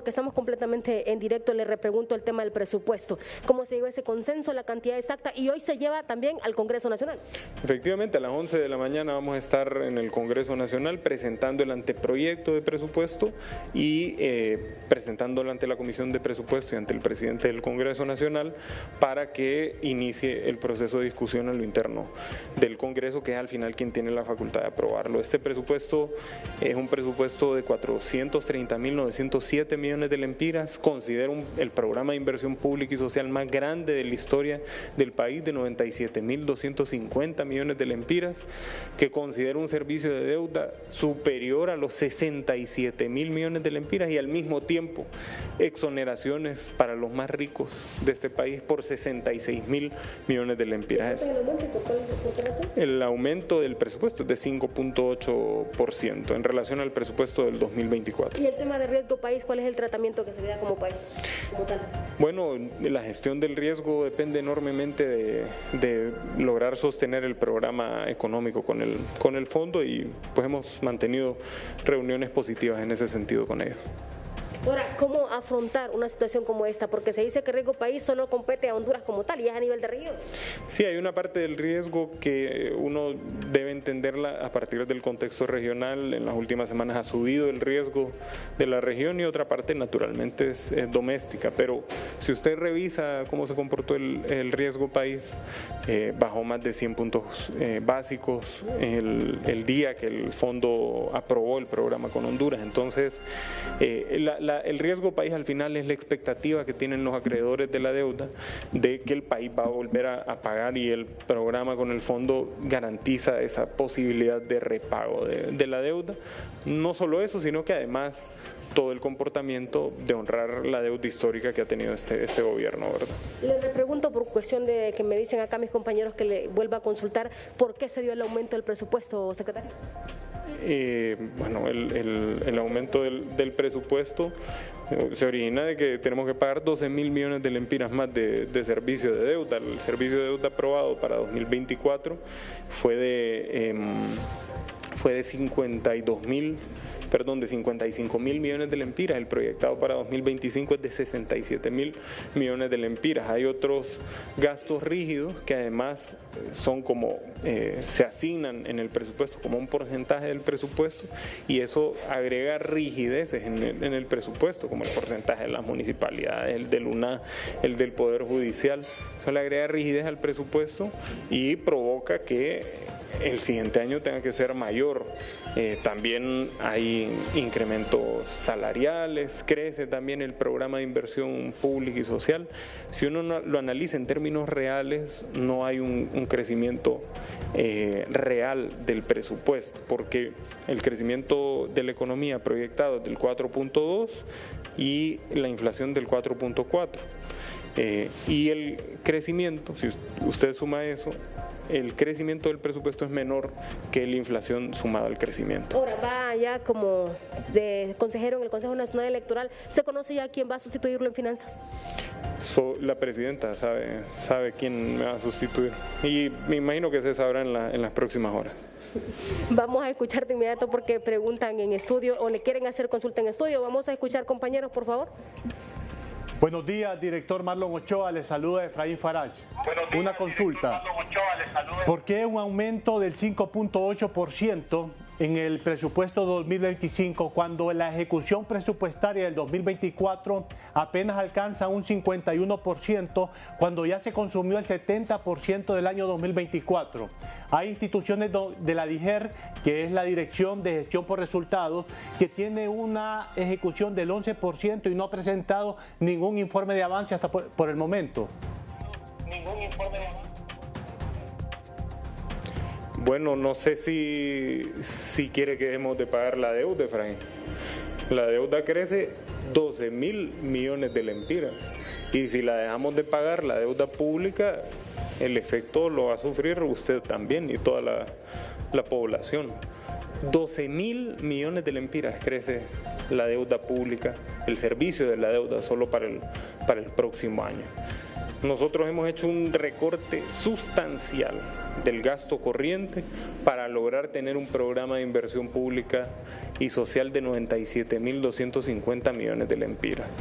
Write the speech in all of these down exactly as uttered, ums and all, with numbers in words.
porque estamos completamente en directo, le repregunto el tema del presupuesto. ¿Cómo se llegó ese consenso, la cantidad exacta? Y hoy se lleva también al Congreso Nacional. Efectivamente, a las once de la mañana vamos a estar en el Congreso Nacional presentando el anteproyecto de presupuesto y eh, presentándolo ante la Comisión de Presupuesto y ante el presidente del Congreso Nacional para que inicie el proceso de discusión en lo interno del Congreso, que es al final quien tiene la facultad de aprobarlo. Este presupuesto es un presupuesto de cuatrocientos treinta mil novecientos siete millones de lempiras, considera un, el programa de inversión pública y social más grande de la historia del país, de noventa y siete mil doscientos cincuenta millones de lempiras, que considera un servicio de deuda superior a los sesenta y siete mil millones de lempiras y al mismo tiempo exoneraciones para los más ricos de este país por sesenta y seis mil millones de lempiras. El aumento del presupuesto es de cinco punto ocho por ciento en relación al presupuesto del dos mil veinticuatro. ¿Y el tema de riesgo país, cuál es el tratamiento que se le da como país? Como tal? Bueno, la gestión del riesgo depende enormemente de, de lograr sostener el programa económico con el, con el fondo y pues hemos mantenido reuniones positivas en ese sentido con ellos. Ahora, ¿cómo afrontar una situación como esta? Porque se dice que riesgo país solo compete a Honduras como tal y es a nivel de región. Sí, hay una parte del riesgo que uno debe entenderla a partir del contexto regional. En las últimas semanas ha subido el riesgo de la región y otra parte naturalmente es, es doméstica. Pero si usted revisa cómo se comportó el, el riesgo país, eh, bajó más de cien puntos eh, básicos el, el día que el fondo aprobó el programa con Honduras. Entonces, eh, la, la La, el riesgo país al final es la expectativa que tienen los acreedores de la deuda de que el país va a volver a, a pagar y el programa con el fondo garantiza esa posibilidad de repago de, de la deuda. No solo eso, sino que además todo el comportamiento de honrar la deuda histórica que ha tenido este, este gobierno, ¿verdad? Le pregunto por cuestión de que me dicen acá mis compañeros que le vuelva a consultar por qué se dio el aumento del presupuesto, secretario. Eh, bueno, el, el, el aumento del, del presupuesto eh, se origina de que tenemos que pagar doce mil millones de lempiras más de, de servicio de deuda. El servicio de deuda aprobado para dos mil veinticuatro fue de, eh, fue de cincuenta y dos mil perdón, de cincuenta y cinco mil millones de lempiras. El proyectado para dos mil veinticinco es de sesenta y siete mil millones de lempiras. Hay otros gastos rígidos que además son como, eh, se asignan en el presupuesto como un porcentaje del presupuesto y eso agrega rigideces en el, en el presupuesto, como el porcentaje de las municipalidades, el del U N A, el del Poder Judicial. Eso le agrega rigidez al presupuesto y provoca que el siguiente año tenga que ser mayor. Eh, también hay incrementos salariales, crece también el programa de inversión pública y social. Si uno no, lo analiza en términos reales, no hay un, un crecimiento eh, real del presupuesto, porque el crecimiento de la economía proyectado es del cuatro punto dos y la inflación del cuatro punto cuatro. Eh, y el crecimiento, si usted suma eso, el crecimiento del presupuesto es menor que la inflación sumada al crecimiento. Ahora va ya como de consejero en el Consejo Nacional Electoral, ¿se conoce ya quién va a sustituirlo en finanzas? So, la presidenta sabe, sabe quién me va a sustituir y me imagino que se sabrá en, la, en las próximas horas. Vamos a escuchar de inmediato porque preguntan en estudio o le quieren hacer consulta en estudio. Vamos a escuchar, compañeros, por favor. Buenos días, director Marlon Ochoa, le saluda Efraín Farage. Buenos días, una consulta. Ochoa, le saluda. ¿Por qué un aumento del cinco punto ocho por ciento en el presupuesto dos mil veinticinco cuando la ejecución presupuestaria del dos mil veinticuatro apenas alcanza un cincuenta y uno por ciento cuando ya se consumió el setenta por ciento del año dos mil veinticuatro? Hay instituciones de la DIGER, que es la Dirección de Gestión por Resultados, que tiene una ejecución del once por ciento y no ha presentado ningún informe de avance hasta por, por el momento. Ningún informe de avance. Bueno, no sé si, si quiere que dejemos de pagar la deuda, Efraín. La deuda crece doce mil millones de lempiras y si la dejamos de pagar, la deuda pública, el efecto lo va a sufrir usted también y toda la, la población. doce mil millones de lempiras crece la deuda pública, el servicio de la deuda solo para el, para el próximo año. Nosotros hemos hecho un recorte sustancial del gasto corriente para lograr tener un programa de inversión pública y social de noventa y siete mil doscientos cincuenta millones de lempiras.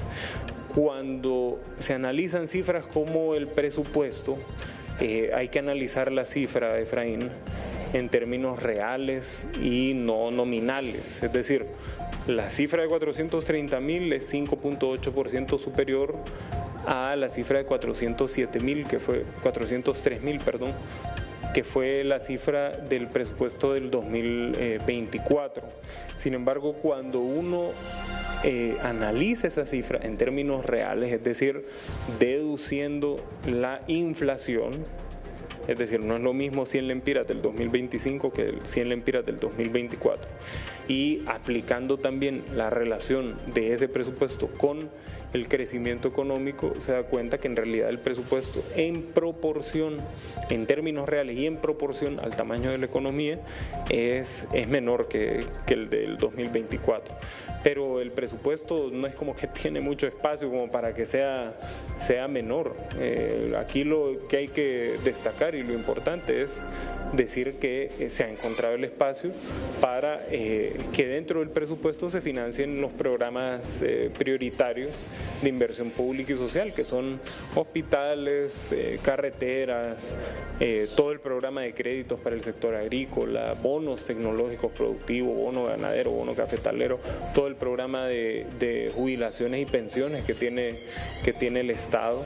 Cuando se analizan cifras como el presupuesto, eh, hay que analizar la cifra, Efraín, en términos reales y no nominales, es decir, la cifra de cuatrocientos treinta mil es cinco punto ocho por ciento superior a la cifra de cuatrocientos siete mil, que fue cuatrocientos tres mil, perdón, que fue la cifra del presupuesto del dos mil veinticuatro. Sin embargo, cuando uno eh, analiza esa cifra en términos reales, es decir, deduciendo la inflación, es decir, no es lo mismo cien lempiras del dos mil veinticinco que cien lempiras del dos mil veinticuatro, y aplicando también la relación de ese presupuesto con el crecimiento económico, se da cuenta que en realidad el presupuesto en proporción, en términos reales y en proporción al tamaño de la economía, es, es menor que, que el del dos mil veinticuatro. Pero el presupuesto no es como que tiene mucho espacio como para que sea, sea menor. Eh, aquí lo que hay que destacar y lo importante es decir que se ha encontrado el espacio para eh, que dentro del presupuesto se financien los programas eh, prioritarios de inversión pública y social, que son hospitales, eh, carreteras, eh, todo el programa de créditos para el sector agrícola, bonos tecnológicos productivos, bono ganadero, bono cafetalero, todo el programa de, de jubilaciones y pensiones que tiene, que tiene el Estado,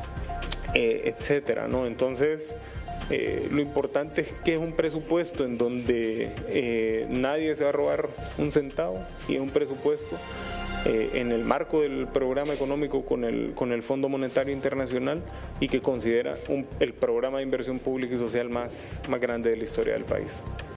eh, etcétera, ¿no? Entonces, Eh, lo importante es que es un presupuesto en donde eh, nadie se va a robar un centavo, y es un presupuesto eh, en el marco del programa económico con el, con el Fondo Monetario Internacional, y que considera un, el programa de inversión pública y social más, más grande de la historia del país.